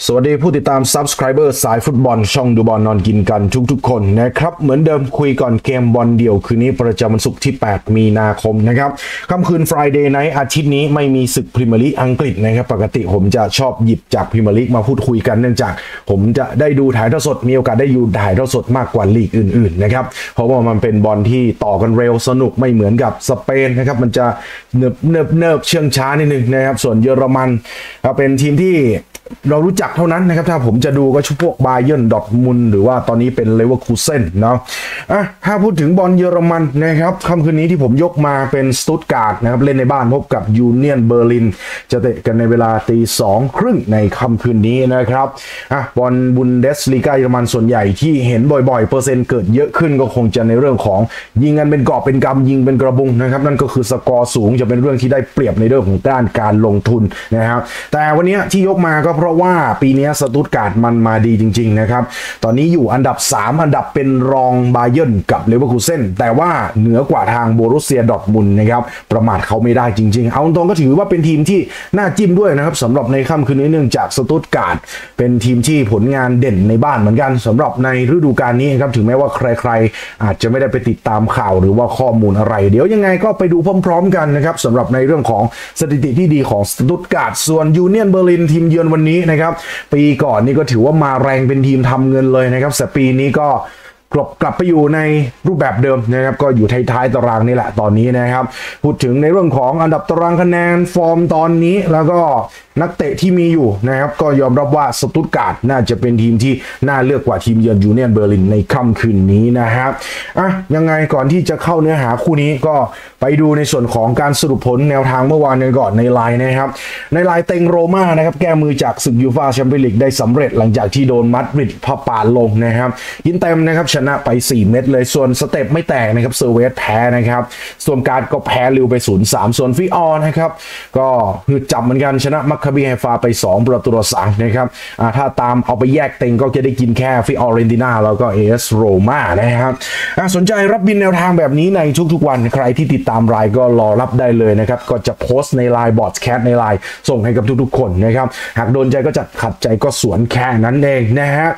สวัสดีผู้ติดตาม Subscriber สายฟุตบอลช่องดูบอลนอนกินกันทุกๆคนนะครับเหมือนเดิมคุยก่อนเกมบอลเดี่ยวคืนนี้ประจำวันศุกร์ที่8มีนาคมนะครับค่ำคืน Friday Night อาทิตย์นี้ไม่มีศึกพรีเมียร์ลีกอังกฤษนะครับปกติผมจะชอบหยิบจากพรีเมียร์ลีกมาพูดคุยกันเนื่องจากผมจะได้ดูถ่ายทอดสดมีโอกาสได้ดูถ่ายทอดสดมากกว่าลีกอื่นๆนะครับเพราะว่ามันเป็นบอลที่ต่อกันเร็วสนุกไม่เหมือนกับสเปนนะครับมันจะเนิบเชื่องช้านิดนึงนะครับส่วนเยอรมันเป็นทีมที่เรารู้จักเท่านั้นนะครับถ้าผมจะดูก็ชุดพวกบาเยิร์นดอร์ทมุนด์หรือว่าตอนนี้เป็นเลเวอร์คูเซ่นเนาะถ้าพูดถึงบอลเยอรมันนะครับค่ำคืนนี้ที่ผมยกมาเป็นสตุตการ์ดนะครับเล่นในบ้านพบกับยูเนียนเบอร์ลินจะเตะกันในเวลา2:30ในค่ำคืนนี้นะครับบอลบุนเดสลีกาเยอรมันส่วนใหญ่ที่เห็นบ่อยๆเปอร์เซ็นต์เกิดเยอะขึ้นก็คงจะในเรื่องของยิงกันเป็นกอบเป็นกำยิงเป็นกระบุงนะครับนั่นก็คือสกอร์สูงจะเป็นเรื่องที่ได้เปรียบในเรื่องของด้านการลงทุนนะครับแต่วันนี้ที่ยกมาก็เพราะว่าปีนี้สตุตการ์ดมันมาดีจริงๆนะครับตอนนี้อยู่อันดับ3อันดับเป็นรองบาเยิร์นกับเลเวอร์คูเซ่นแต่ว่าเหนือกว่าทางโบรุสเซียดอร์ทมุนด์นะครับประมาทเขาไม่ได้จริงๆเอาตรงก็ถือว่าเป็นทีมที่น่าจิ้มด้วยนะครับสำหรับในค่ำคืนนี้เนื่องจากสตุตการ์ดเป็นทีมที่ผลงานเด่นในบ้านเหมือนกันสำหรับในฤดูกาลนี้ครับถึงแม้ว่าใครๆอาจจะไม่ได้ไปติดตามข่าวหรือว่าข้อมูลอะไรเดี๋ยวยังไงก็ไปดูพร้อมๆกันนะครับสำหรับในเรื่องของสถิติที่ดีของสตุตการ์ดส่วนยูเนียนเบอร์ลินทีมเยือนวันนี้นะครับปีก่อนนี่ก็ถือว่ามาแรงเป็นทีมทำเงินเลยนะครับแต่ปีนี้ก็กลับไปอยู่ในรูปแบบเดิมนะครับก็อยู่ท้ายๆตารางนี่แหละตอนนี้นะครับพูดถึงในเรื่องของอันดับตารางคะแนนฟอร์มตอนนี้แล้วก็นักเตะที่มีอยู่นะครับก็ยอมรับว่าสตุตการ์ดน่าจะเป็นทีมที่น่าเลือกกว่าทีมเยือนยูเนียนเบอร์ลินในค่ำคืนนี้นะครับยังไงก่อนที่จะเข้าเนื้อหาคู่นี้ก็ไปดูในส่วนของการสรุปผลแนวทางเมื่อวานกันก่อนในไลน์นะครับในไลน์เต็งโรม่านะครับแก้มือจากศึกยูฟ่าแชมเปี้ยนลีกได้สำเร็จหลังจากที่โดนมาดริดพาปาลงนะครับยินเต็มนะครับชนะไป4เม็ดเลยส่วนสเต็ปไม่แตกนะครับเซอร์เวสแพ้นะครับส่วนการก็แพ้ลิวไป 0-3 ส่วนฟิออนะครับก็คือจับเหมือนกันชนะมัคคาบีไฮฟาไป2-3นะครับถ้าตามเอาไปแยกเต็งก็จะได้กินแค่ฟิออเรนติน่าแล้วก็เอสโรม่านะครับสนใจรับบินแนวทางแบบนี้ในทุกๆวันใครที่ติดตามไลน์ก็รอรับได้เลยนะครับก็จะโพสต์ในไลน์บอทแคสในไลน์ส่งให้กับทุกๆคนนะครับหากโดนใจก็จัดขัดใจก็สวนแค่นั้นเองนะฮะ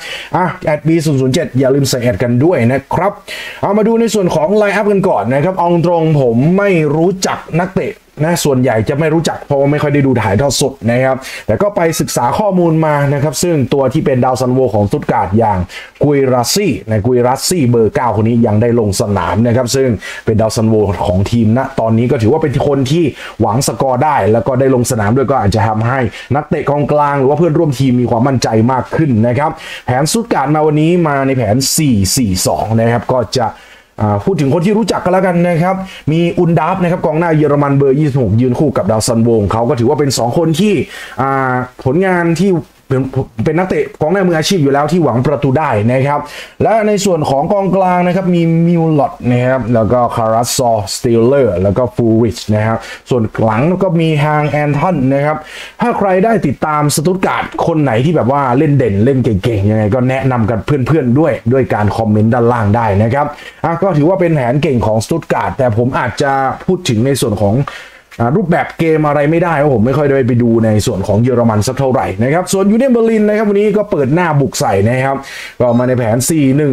@B007อย่าลืมใส่แอดกันด้วยนะครับเอามาดูในส่วนของไลน์อัพกันก่อนนะครับเอาตรงผมไม่รู้จักนักเตะนะส่วนใหญ่จะไม่รู้จักเพราะว่าไม่ค่อยได้ดูถ่ายทอดสดนะครับแต่ก็ไปศึกษาข้อมูลมานะครับซึ่งตัวที่เป็นดาวซันโวของสตุตการ์ดอย่างกุยรัสซี่เบอร์9คนนี้ยังได้ลงสนามนะครับซึ่งเป็นดาวซันโวของทีมนะตอนนี้ก็ถือว่าเป็นคนที่หวังสกอร์ได้แล้วก็ได้ลงสนามด้วยก็อาจจะทำให้นักเตะกองกลางหรือว่าเพื่อนร่วมทีมมีความมั่นใจมากขึ้นนะครับแผนสตุตการ์ดมาวันนี้มาในแผน 4-4-2 นะครับก็จะพูดถึงคนที่รู้จักกันแล้วกันนะครับมีอุนดับนะครับกองหน้าเยอรมันเบอร์26ยืนคู่กับดาวซันโวเขาก็ถือว่าเป็น2คนที่ผลงานที่เป็นนักเตะกองหน้ามืออาชีพอยู่แล้วที่หวังประตูได้นะครับและในส่วนของกองกลางนะครับมีมิวลอตนะครับแล้วก็คาราซอสติลเลอร์แล้วก็ฟูริชนะครับส่วนหลังก็มีฮางแอนทันนะครับถ้าใครได้ติดตามสตุตการ์ดคนไหนที่แบบว่าเล่นเด่นเล่นเก่งๆยังไงก็แนะนำกันเพื่อนๆด้วยการคอมเมนต์ด้านล่างได้นะครับก็ถือว่าเป็นแผนเก่งของสตุตการ์ดแต่ผมอาจจะพูดถึงในส่วนของรูปแบบเกมอะไรไม่ได้เพราะผมไม่ค่อยได้ไปดูในส่วนของเยอรมันสักเท่าไหร่นะครับส่วนยูเนียนเบอร์ลินนะครับวันนี้ก็เปิดหน้าบุกใส่นะครับก็มาในแผน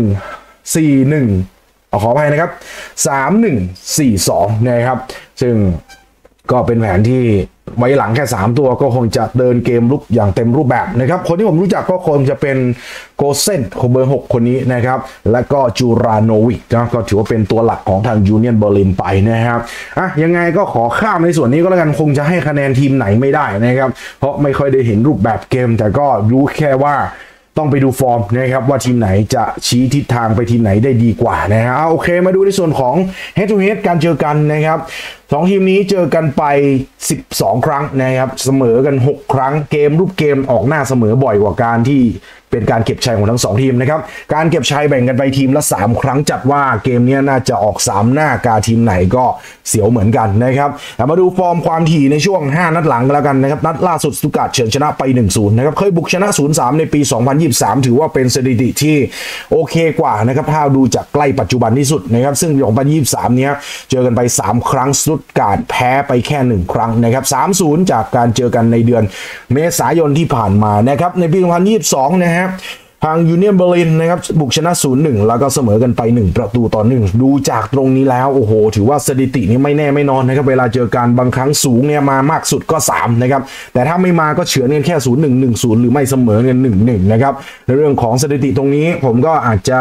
4-1-4-1 ขออภัยนะครับ 3-1-4-2 นะครับซึ่งก็เป็นแผนที่ไว้หลังแค่3ตัวก็คงจะเดินเกมลุกอย่างเต็มรูปแบบนะครับคนที่ผมรู้จักก็คงจะเป็นโกเซนเบอร์6คนนี้นะครับและก็จูราโนวิกนะก็ถือว่าเป็นตัวหลักของทางยูเนียนเบอร์ลินไปนะครับยังไงก็ขอข้ามในส่วนนี้ก็แล้วกันคงจะให้คะแนนทีมไหนไม่ได้นะครับเพราะไม่ค่อยได้เห็นรูปแบบเกมแต่ก็รู้แค่ว่าต้องไปดูฟอร์มนะครับว่าทีมไหนจะชี้ทิศทางไปทีมไหนได้ดีกว่านะฮะโอเคมาดูในส่วนของ head to head การเจอกันนะครับ2ทีมนี้เจอกันไป12ครั้งนะครับเสมอกัน6ครั้งรูปเกมออกหน้าเสมอบ่อยกว่าการที่เป็นการเก็บชัยของทั้ง2ทีมนะครับการเก็บชัยแบ่งกันไปทีมละ3ครั้งจัดว่าเกมนี้น่าจะออก3หน้ากาทีมไหนก็เสียวเหมือนกันนะครับมาดูฟอร์มความถี่ในช่วง5นัดหลังกันแล้วกันนะครับนัดล่าสุดสตุตการ์ดเฉือนชนะไป 1-0 นะครับเคยบุกชนะ 0-3 ในปี 2023ถือว่าเป็นสถิติที่โอเคกว่านะครับถ้าดูจากใกล้ปัจจุบันที่สุดนะครับซึ่ง 2023 เนี้ยเจอกันไป3ครั้งสตุตตการ์ดแพ้ไปแค่1ครั้งนะครับ 3-0 จากการเจอกันในเดือนเมษายนที่ผ่านมานะครับในปี 2022 นะครับทางยูเนียนเบอร์ลินนะครับบุกชนะ 0-1 แล้วก็เสมอกันไป1-1ดูจากตรงนี้แล้วโอ้โหถือว่าสถิตินี้ไม่แน่ไม่นอนนะครับเวลาเจอกันบางครั้งสูงเนี่ยมามากสุดก็3นะครับแต่ถ้าไม่มาก็เฉือนกันแค่ 0-1 1-0 หรือไม่เสมอกัน 1-1 นะครับในเรื่องของสถิติตรงนี้ผมก็อาจจะ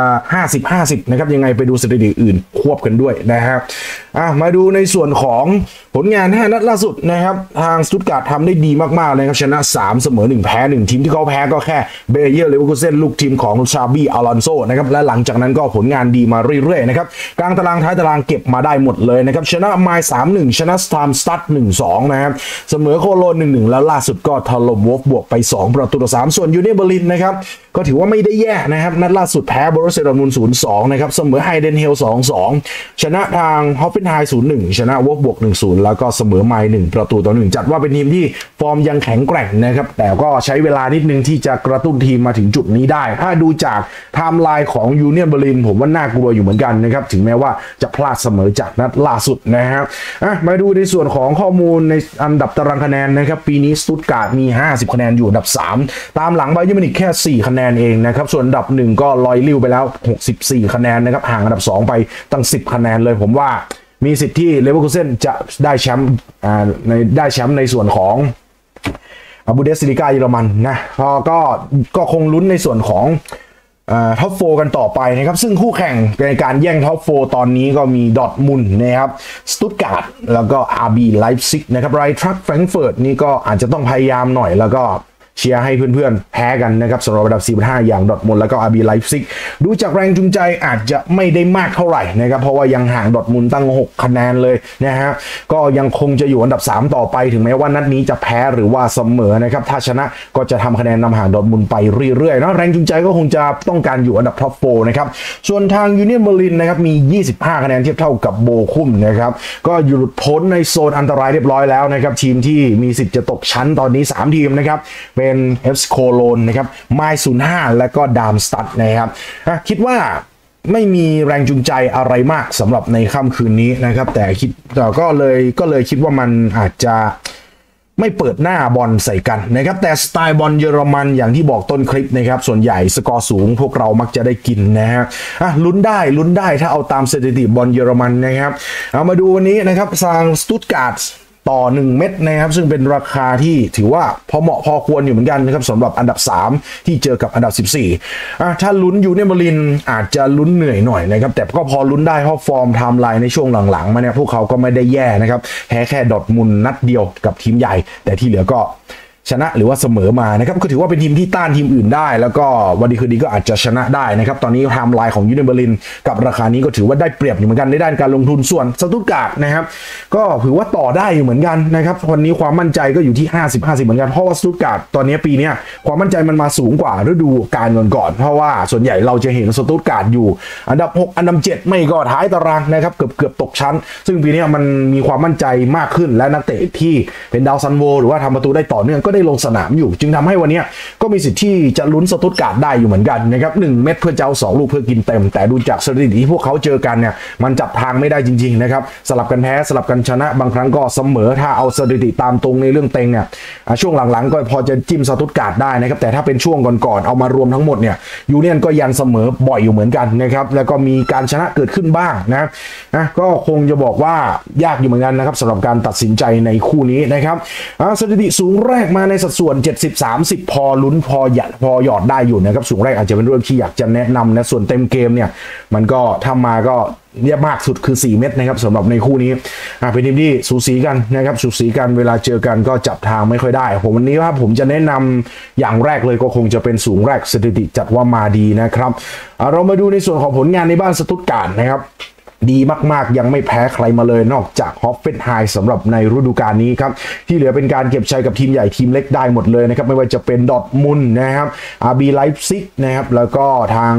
50-50นะครับยังไงไปดูสถิติอื่นควบกันด้วยนะครับมาดูในส่วนของผลงาน5นัดล่าสุดนะครับทางสตุตการ์ททำได้ดีมากๆเลยครับชนะ3เสมอ1แพ้1ทีมที่เขาแพ้ก็แค่เบเยอร์เลเวอร์คูเซ่นลูกทีมของชาบี้อลอนโซนะครับและหลังจากนั้นก็ผลงานดีมาเรื่อยๆนะครับกลางตารางท้ายตารางเก็บมาได้หมดเลยนะครับชนะไมล์ 3-1 ชนะสตาร์มสตัด 1-2 นะครับเสมอโคโลน 1-1 แล้วล่าสุดก็ถล่มวอล์ฟบวกไป2-3ส่วนยูเนียนเบอร์ลินนะครับก็ถือว่าไม่ได้แย่นะครับนัดล่าสุดแพ้โบรุสเซียดอร์ทมุนด์ 0-2 นะครับเสมอไฮเดนเฮล 2-2 ชนะทางฮอฟเฟนไฮม์ 0-1 ชนะวอล์ฟบวก 1-0 แล้วก็เสมอไมล์1-1จัดว่าเป็นทีมที่ฟอร์มยังแข็งแกร่งนะครับแต่ก็ใช้เวลานิดนึงที่จะกระตุ้นทีมมาถึงจุดนี้ได้ถ้าดูจากไทม์ไลน์ของยูเนียนเบอร์ลินผมว่าน่ากลัวอยู่เหมือนกันนะครับถึงแม้ว่าจะพลาดเสมอจากนัดล่าสุดนะครับมาดูในส่วนของข้อมูลในอันดับตารางคะแนนนะครับปีนี้สตุตการ์ทมี50คะแนนอยู่อันดับ3ตามหลังไบเยิร์นมิวนิกแค่4คะแนนเองนะครับส่วนอันดับ1ก็ลอยลิ้วไปแล้ว64คะแนนนะครับห่างอันดับ2ไปตั้ง10คะแนนเลยผมว่ามีสิทธิ์ที่เลเวอร์คูเซ่นจะได้แชมป์ในส่วนของบูเดสลิก้าเยอรมันนะก็คงลุ้นในส่วนของท็อป4กันต่อไปนะครับซึ่งคู่แข่งในการแย่งท็อป4ตอนนี้ก็มีดอร์ทมุนด์นะครับสตุตการ์ทแล้วก็ RB ไลป์ซิกนะครับไรทรัคแฟรงก์เฟิร์ตนี่ก็อาจจะต้องพยายามหน่อยแล้วก็เชียร์ให้เพื่อนๆแพ้กันนะครับสำหรับอันดับ 4-5 อย่างดอร์ทมุนด์แล้วก็ RB ไลป์ซิกดูจากแรงจูงใจอาจจะไม่ได้มากเท่าไหร่นะครับเพราะว่ายังห่างดอร์ทมุนด์ตั้ง6คะแนนเลยนะฮะก็ยังคงจะอยู่อันดับ3ต่อไปถึงแม้ว่านัดนี้จะแพ้หรือว่าเสมอนะครับถ้าชนะก็จะทำคะแนนนำห่างดอร์ทมุนด์ไปเรื่อยๆนะแรงจูงใจก็คงจะต้องการอยู่อันดับท็อป4นะครับส่วนทางยูเนียนเบอร์ลินนะครับมี25คะแนนเทียบเท่ากับโบคุมนะครับก็หลุดพ้นในโซนอันตรายเรียบร้อยแล้วนะครับทีมที่มีสิทธิ์จะตกชั้นตอนนี้3ทีมนะครับเป็นFC โคโลนนะครับไมล์ 05 และก็ดามสตัดนะครับคิดว่าไม่มีแรงจูงใจอะไรมากสำหรับในค่ำคืนนี้นะครับแต่ก็เลยคิดว่ามันอาจจะไม่เปิดหน้าบอลใส่กันนะครับแต่สไตล์บอลเยอรมันอย่างที่บอกต้นคลิปนะครับส่วนใหญ่สกอร์สูงพวกเรามักจะได้กินนะฮะลุ้นได้ถ้าเอาตามสถิติบอลเยอรมันนะครับเอามาดูวันนี้นะครับทางสตุตการ์ทต่อ1เม็ดนะครับซึ่งเป็นราคาที่ถือว่าพอเหมาะพอควรอยู่เหมือนกันนะครับสำหรับอันดับ3ที่เจอกับอันดับ14ถ้าลุ้นยูเนียนเบอร์ลินอาจจะลุ้นเหนื่อยหน่อยนะครับแต่ก็พอลุ้นได้เพราะฟอร์มไทม์ไลน์ในช่วงหลังๆมาเนี่ยพวกเขาก็ไม่ได้แย่นะครับแพ้แค่ดอร์ทมุนด์นัดเดียวกับทีมใหญ่แต่ที่เหลือก็ชนะหรือว่าเสมอมานะครับก็ถือว่าเป็นทีมที่ต้านทีมอื่นได้แล้วก็วันดีคืนดีก็อาจจะชนะได้นะครับตอนนี้ไทม์ไลน์ของยูเนียนเบอร์ลินกับราคานี้ก็ถือว่าได้เปรียบอยู่เหมือนกันในด้านการลงทุนส่วนสตุตการ์ทนะครับก็ถือว่าต่อได้อยู่เหมือนกันนะครับวันนี้ความมั่นใจก็อยู่ที่50-50เหมือนกันเพราะว่าสตุตการ์ทตอนนี้ปีนี้ความมั่นใจมันมาสูงกว่าฤดูกาลก่อนเพราะว่าส่วนใหญ่เราจะเห็นสตุตการ์ทอยู่อันดับ6อันดับ7ไม่ก็ท้ายตารางนะครับเกือบตกชั้นซึ่งปีนี้มันมีความมั่นใจมากขึ้นและนักเตะที่เป็นดาวซันโวหรือว่าทำประตูได้ต่อเนื่องก็ได้ลงสนามอยู่จึงทำให้วันนี้ก็มีสิทธิ์ที่จะลุ้นสตุตการ์ทได้อยู่เหมือนกันนะครับ1เม็ดเพื่อจะเอา2ลูกเพื่อกินเต็มแต่ดูจากสถิติที่พวกเขาเจอกันเนี่ยมันจับทางไม่ได้จริงๆนะครับสลับกันแพ้สลับกันชนะบางครั้งก็เสมอถ้าเอาสถิติตามตรงในเรื่องเต็งเนี่ยช่วงหลังๆก็พอจะจิ้มสตุตการ์ทได้นะครับแต่ถ้าเป็นช่วงก่อนๆเอามารวมทั้งหมดเนี่ยยูเนียนก็ยันเสมอบ่อยอยู่เหมือนกันนะครับแล้วก็มีการชนะเกิดขึ้นบ้างนะก็คงจะบอกว่ายากอยู่เหมือนกันนะครับสำหรับการตัดสินใจในคู่นี้นะครับสถิติสูงแรกมาในสัดส่วน70-30พอลุ้นพอหยอดได้อยู่นะครับสูงแรกอาจจะเป็นเรื่องที่อยากจะแนะนำนะส่วนเต็มเกมเนี่ยมันก็ทำมาก็เรียบมากสุดคือ4เม็ดนะครับสำหรับในคู่นี้เป็นทีมที่สูสีกันนะครับสูสีกันเวลาเจอกันก็จับทางไม่ค่อยได้วันนี้ว่าผมจะแนะนำอย่างแรกเลยก็คงจะเป็นสูงแรกสถิติจัดว่ามาดีนะครับเรามาดูในส่วนของผลงานในบ้านสตุตการ์ทนะครับดีมากๆยังไม่แพ้ใครมาเลยนอกจากฮอฟเฟนไฮม์สำหรับในฤดูกาลนี้ครับที่เหลือเป็นการเก็บชัยกับทีมใหญ่ทีมเล็กได้หมดเลยนะครับไม่ว่าจะเป็นดอร์ทมุนด์นะครับRB ไลป์ซิกนะครับแล้วก็ทาง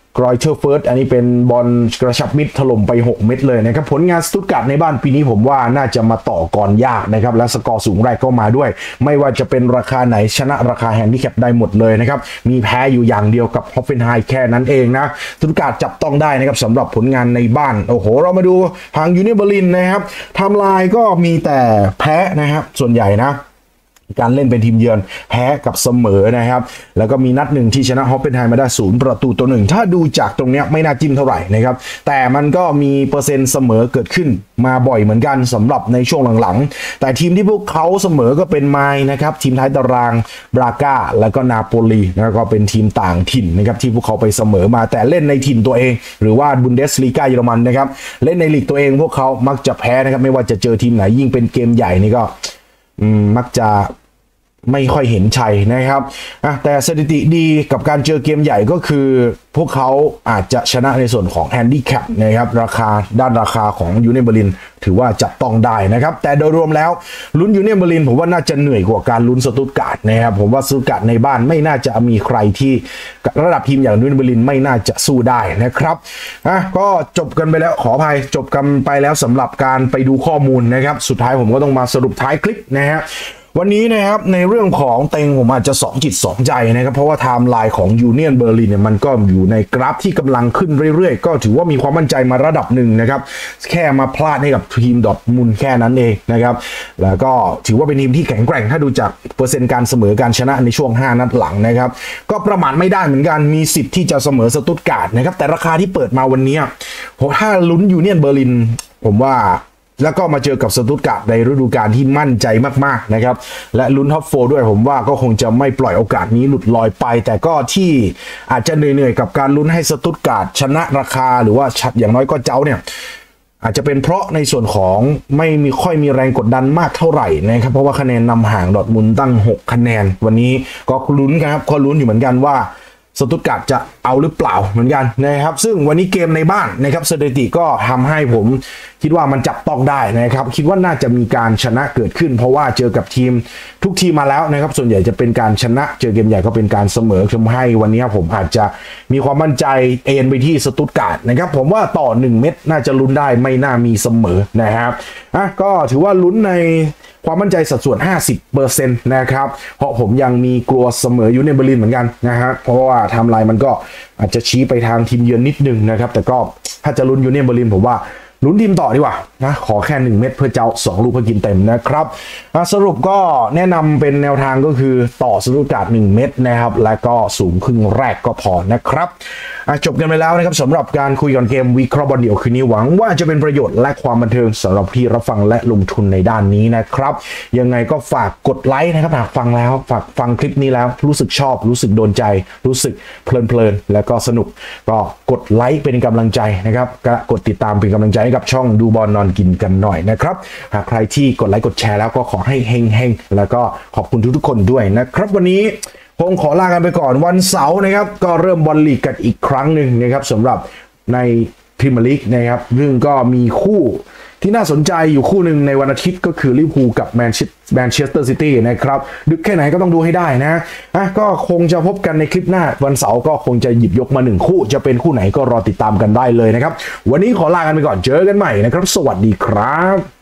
กรอยเชอร์เฟิร์สอันนี้เป็นบอลกระชับมิดถล่มไป6เม็ดเลยนะครับผลงานสตุตการ์ดในบ้านปีนี้ผมว่าน่าจะมาต่อกรยากนะครับและสกอร์สูงแรกก็มาด้วยไม่ว่าจะเป็นราคาไหนชนะราคาแฮนดิแคปได้หมดเลยนะครับมีแพ้อยู่อย่างเดียวกับฮอฟเฟนไฮม์แค่นั้นเองนะสตุตการ์ดจับต้องได้นะครับสำหรับผลงานในบ้านโอ้โหเรามาดูทางยูเนียนเบอร์ลินนะครับไทม์ไลน์ก็มีแต่แพ้นะครับส่วนใหญ่นะการเล่นเป็นทีมเยือนแพ้กับเสมอนะครับแล้วก็มีนัดหนึ่งที่ชนะฮอฟเฟนไฮม์มาได้0-1ถ้าดูจากตรงนี้ไม่น่าจิ้มเท่าไหร่นะครับแต่มันก็มีเปอร์เซ็นต์เสมอเกิดขึ้นมาบ่อยเหมือนกันสำหรับในช่วงหลังๆแต่ทีมที่พวกเขาเสมอก็เป็นไมล์นะครับทีมท้ายตารางบราก้าแล้วก็นาโปลีแล้วก็เป็นทีมต่างถิ่นนะครับที่พวกเขาไปเสมอมาแต่เล่นในถิ่นตัวเองหรือว่าบุนเดสลีกาเยอรมันนะครับเล่นในลีกตัวเองพวกเขามักจะแพ้นะครับไม่ว่าจะเจอทีมไหนยิ่งเป็นเกมใหญ่นี่ก็มักจะไม่ค่อยเห็นชัยนะครับแต่สถิติดีกับการเจอเกมใหญ่ก็คือพวกเขาอาจจะชนะในส่วนของแฮนดิแคปนะครับด้านราคาของยูเนียนเบอร์ลินถือว่าจับต้องได้นะครับแต่โดยรวมแล้วลุ้นยูเนียนเบอร์ลินผมว่าน่าจะเหนื่อยกว่าการลุ้นสตุตการ์ดนะครับผมว่าสตุตการ์ดในบ้านไม่น่าจะมีใครที่ระดับทีมอย่างยูเนียนเบอร์ลินไม่น่าจะสู้ได้นะครับก็จบกันไปแล้วขออภัยจบกันไปแล้วสำหรับการไปดูข้อมูลนะครับสุดท้ายผมก็ต้องมาสรุปท้ายคลิปนะฮะวันนี้นะครับในเรื่องของเต็งผมอาจจะ2 จิต 2 ใจนะครับเพราะว่าไทม์ไลน์ของยูเนียนเบอร์ลินเนี่ยมันก็อยู่ในกราฟที่กำลังขึ้นเรื่อยๆก็ถือว่ามีความมั่นใจมาระดับหนึ่งนะครับแค่มาพลาดให้กับทีมดอร์ทมุนด์แค่นั้นเองนะครับแล้วก็ถือว่าเป็นทีมที่แข็งแกร่งถ้าดูจากเปอร์เซ็นต์การเสมอการชนะในช่วง5 นัดหลังนะครับก็ประมาทไม่ได้เหมือนกันมีสิทธิ์ที่จะเสมอสตุตการ์ดนะครับแต่ราคาที่เปิดมาวันนี้ผมถ้าลุ้นยูเนียนเบอร์ลินผมว่าแล้วก็มาเจอกับสตุตการ์ดในฤดูกาลที่มั่นใจมากๆนะครับและลุ้นท็อปโฟร์ด้วยผมว่าก็คงจะไม่ปล่อยโอกาสนี้หลุดลอยไปแต่ก็ที่อาจจะเหนื่อยๆกับการลุ้นให้สตุตการ์ดชนะราคาหรือว่าชัดอย่างน้อยก็เจ้าเนี่ยอาจจะเป็นเพราะในส่วนของไม่มีค่อยมีแรงกดดันมากเท่าไหร่นะครับเพราะว่าคะแนนนำห่างดอร์ทมุนด์ตั้ง6 คะแนนวันนี้ก็ลุ้นครับก็ลุ้นอยู่เหมือนกันว่าสตุตการ์ดจะเอาหรือเปล่าเหมือนกันนะครับซึ่งวันนี้เกมในบ้านนะครับสถิติก็ทำให้ผมคิดว่ามันจับต้องได้นะครับคิดว่าน่าจะมีการชนะเกิดขึ้นเพราะว่าเจอกับทีมทุกทีมมาแล้วนะครับส่วนใหญ่จะเป็นการชนะเจอเกมใหญ่ก็เป็นการเสมอทำให้วันนี้ผมอาจจะมีความมั่นใจเอ็นไปที่สตุตการ์ดนะครับผมว่าต่อ1 เม็ดน่าจะลุ้นได้ไม่น่ามีเสมอนะครับก็ถือว่าลุ้นในความมั่นใจสัดส่วน 50% นะครับเพราะผมยังมีกลัวเสมอยูเนียนเบอร์ลินเหมือนกันนะฮะเพราะว่าไทม์ไลน์มันก็อาจจะชี้ไปทางทีมเยือนนิดนึงนะครับแต่ก็ถ้าจะลุ้นยูเนียนเบอร์ลินผมว่าลุ้นทีมต่อดีกว่านะขอแค่1 เม็ดเพื่อเจ้า2 ลูกเพื่อกินเต็มนะครับสรุปก็แนะนำเป็นแนวทางก็คือต่อสตุตการ์ด1 เม็ดนะครับและก็สูงครึ่งแรกก็พอนะครับจบกันไปแล้วนะครับสำหรับการคุยก่อนเกมวิเคราะห์บอลเดี่ยวคืนนี้หวังว่าจะเป็นประโยชน์และความบันเทิงสำหรับที่รับฟังและลงทุนในด้านนี้นะครับยังไงก็ฝากกดไลค์นะครับหากฟังแล้วฝากฟังคลิปนี้แล้วรู้สึกชอบรู้สึกโดนใจรู้สึกเพลินแล้วก็สนุกก็กดไลค์เป็นกำลังใจนะครับก็กดติดตามเป็นกำลังใจให้กับช่องดูบอลนอนกินกันหน่อยนะครับหากใครที่กดไลค์กดแชร์แล้วก็ขอให้เฮงๆแล้วก็ขอบคุณทุกๆคนด้วยนะครับวันนี้ผมขอลากันไปก่อนวันเสาร์นะครับก็เริ่มบอลลีกกันอีกครั้งหนึ่งนะครับสำหรับในพรีเมียร์ลีกนะครับซึ่งก็มีคู่ที่น่าสนใจอยู่คู่หนึ่งในวันอาทิตย์ก็คือลิเวอร์พูลกับแมนเชสเตอร์ซิตี้นะครับดึกแค่ไหนก็ต้องดูให้ได้นะก็คงจะพบกันในคลิปหน้าวันเสาร์ก็คงจะหยิบยกมา1 คู่จะเป็นคู่ไหนก็รอติดตามกันได้เลยนะครับวันนี้ขอลากันไปก่อนเจอกันใหม่นะครับสวัสดีครับ